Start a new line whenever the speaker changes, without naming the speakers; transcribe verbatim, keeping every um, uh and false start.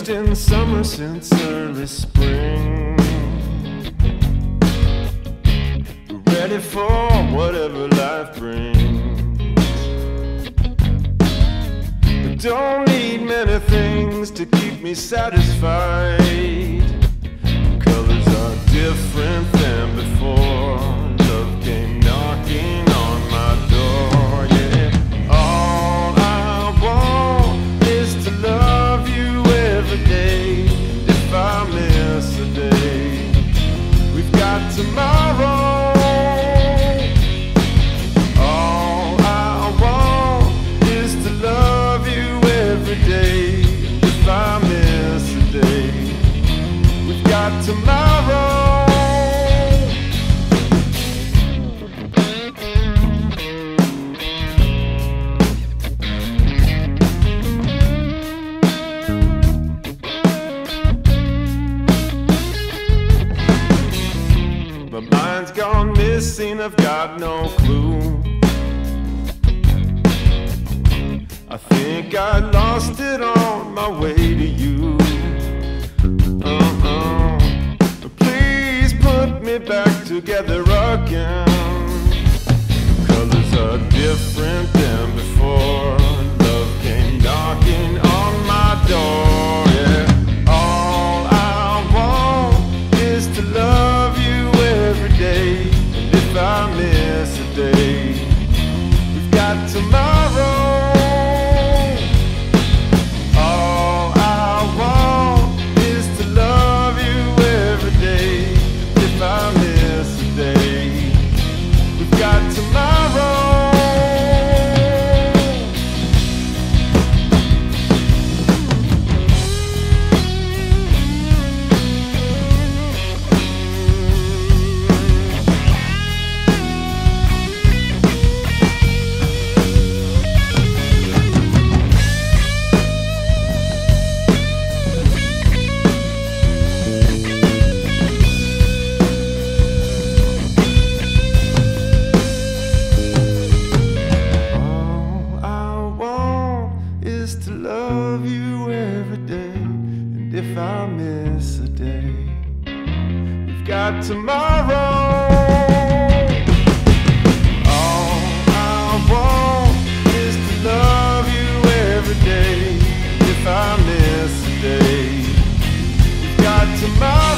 drenched in summer since early spring. Ready for whatever life brings. But don't need many things to keep me satisfied. Colors are different than before. Love came knocking on my door, yeah. All I want is to love you every day. And if I miss a day, we've got tomorrow. All I want is to love you every day. And if I miss a day, we've got tomorrow. My mind's gone missing, I've got no clue. I think I lost it on my way to you. Uh-uh. Please put me back together again. Colors are different than before. Love came knocking on my door, yeah. All I want is to love you every day. And if I miss a day, we've got tomorrow. All I want is to love you every day. And if I miss a day, we've got tomorrow. Tomorrow, all I want is to love you every day. If I miss a day, we've got tomorrow.